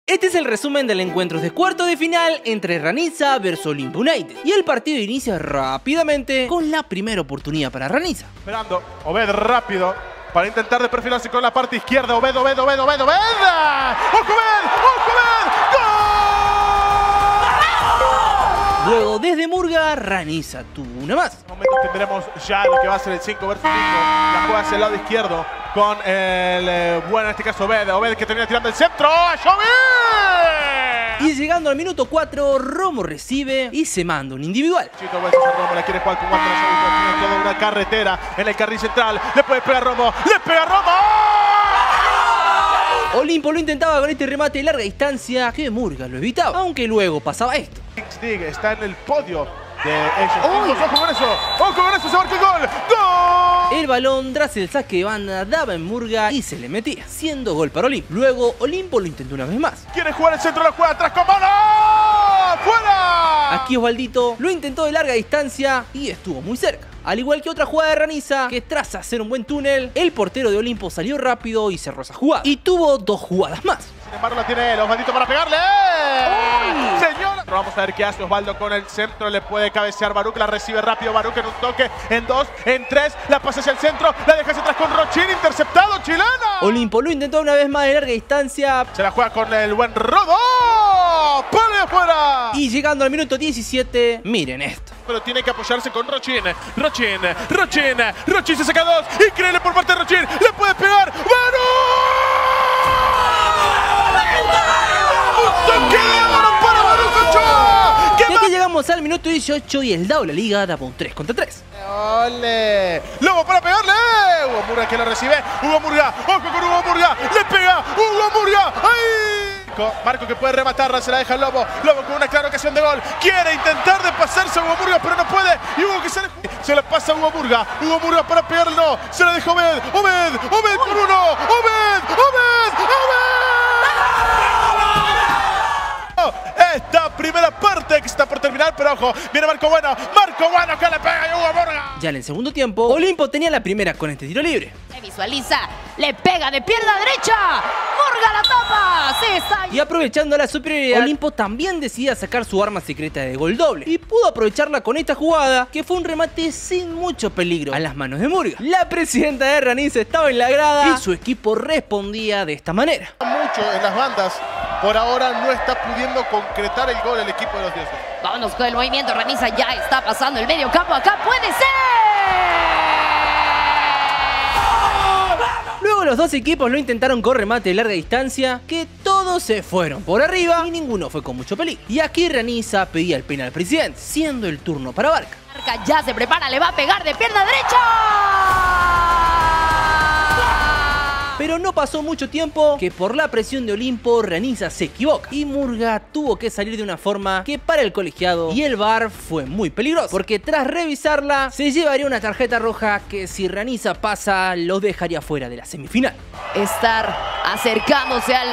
Este es el resumen del encuentro de cuartos de final entre Ranisa vs Olimpo United. Y el partido inicia rápidamente con la primera oportunidad para Ranisa. Esperando, Obed rápido para intentar de perfilarse con la parte izquierda. Obed. ¡Ojo, Obed! ¡Ojo, Obed! ¡Gol! Luego desde Murga, Ranisa tuvo una más. En un momento tendremos ya lo que va a ser el 5 vs 5. La juega hacia el lado izquierdo con el bueno, en este caso Obed que termina tirando el centro. Y llegando al minuto 4, Romo recibe y se manda un individual. Chito Romo la quiere jugar con Walter Azovi, tiene toda una carretera en el carril central. Le puede pegar Romo, ¡le pega Romo! Olimpo lo intentaba con este remate de larga distancia que Murga lo evitaba, aunque luego pasaba esto. Dig está en el podio de ellos. ¡Ojo con eso! ¡Se marca el gol! ¡Gol! El balón tras el saque de banda daba en Murga y se le metía, siendo gol para Olimpo. Luego Olimpo lo intentó una vez más. Quiere jugar el centro, la juega atrás con mano. ¡Fuera! Aquí Osvaldito lo intentó de larga distancia y estuvo muy cerca. Al igual que otra jugada de Ranisa, que tras hacer un buen túnel, el portero de Olimpo salió rápido y cerró esa jugada. Y tuvo dos jugadas más. Sin embargo la tiene él, Osvaldito para pegarle. ¡Uy! ¡Señor! Vamos a ver qué hace Osvaldo con el centro. Le puede cabecear Baruch, la recibe rápido Baruch en un toque, en 2, en 3. La pasa hacia el centro, la deja hacia atrás con Rochin, interceptado, chilena. Olimpo lo intentó una vez más de larga distancia. Se la juega con el buen Rodo. ¡Pone afuera! Y llegando al minuto 17, miren esto. Pero tiene que apoyarse con Rochin. Rochin se saca 2. Increíble por parte de Rochin. Le puede pegar. ¡Baruch! Y aquí llegamos al minuto 18 y el Dao la liga daba un 3 contra 3. ¡Ole! ¡Lobo para pegarle! Hugo Murga que lo recibe. Hugo Murga. ¡Ojo con Hugo Murga! ¡Le pega! ¡Hugo Murga! ¡Ay! Marco que puede rematarla, se la deja el Lobo. Lobo con una clara ocasión de gol. Quiere intentar de pasarse a Hugo Murga, pero no puede. Y Hugo que se la pasa a Hugo Murga. Hugo Murga para pegarle, no. Se la deja Obed. Obed con uno. Obed. Esta primera parte que está por terminar, pero ojo, viene Marco Bueno que le pega a Hugo Murga. Ya en el segundo tiempo, Olimpo tenía la primera con este tiro libre. Se visualiza, le pega de pierna derecha, Murga la tapa, se está... Y aprovechando la superioridad, Olimpo también decidía sacar su arma secreta de gol doble. Y pudo aprovecharla con esta jugada, que fue un remate sin mucho peligro a las manos de Murga. La presidenta de Ranisa estaba en la grada y su equipo respondía de esta manera. Mucho en las bandas. Por ahora no está pudiendo concretar el gol el equipo de los dioses. Vámonos con el movimiento, Ranisa ya está pasando el medio campo, acá puede ser. Luego los dos equipos lo intentaron con remate de larga distancia, que todos se fueron por arriba y ninguno fue con mucho peligro. Y aquí Ranisa pedía el penal al presidente, siendo el turno para Barca. Barca ya se prepara, le va a pegar de pierna derecha. Pero no pasó mucho tiempo que por la presión de Olimpo, Ranisa se equivoca y Murga tuvo que salir de una forma que para el colegiado y el VAR fue muy peligroso, porque tras revisarla se llevaría una tarjeta roja que si Ranisa pasa lo dejaría fuera de la semifinal. Estar acercándose al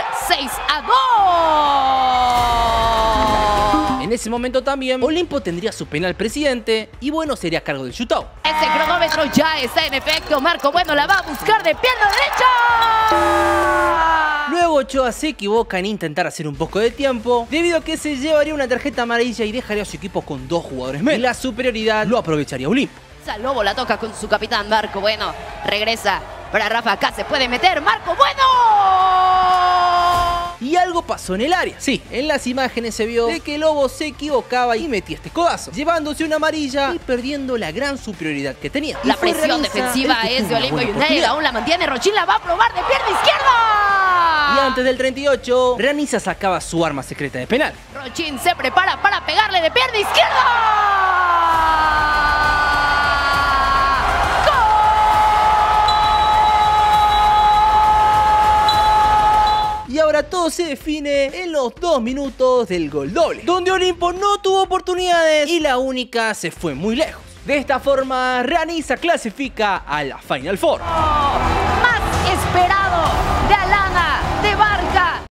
6-2. En ese momento también Olimpo tendría su penal presidente y Bueno sería a cargo del shootout. Ese cronómetro ya está en efecto, Marco Bueno la va a buscar de pierna derecha. Luego Ochoa se equivoca en intentar hacer un poco de tiempo, debido a que se llevaría una tarjeta amarilla y dejaría a su equipo con 2 jugadores menos. Y la superioridad lo aprovecharía Olimpo. Lobo la toca con su capitán Marco Bueno. Regresa para Rafa, acá se puede meter Marco Bueno. Y algo pasó en el área. Sí, en las imágenes se vio de que Lobo se equivocaba y metía este codazo, llevándose una amarilla y perdiendo la gran superioridad que tenía. La presión defensiva es de Olimpo United, aún la mantiene Rochin, la va a probar de pierna izquierda. Y antes del 38, Ranisa sacaba su arma secreta de penal. Rochin se prepara para pegarle de pierna izquierda. Y ahora todo se define en los 2 minutos del gol doble, donde Olimpo no tuvo oportunidades y la única se fue muy lejos. De esta forma, Ranisa clasifica a la Final Four. Más esperado de Alana, de Barca.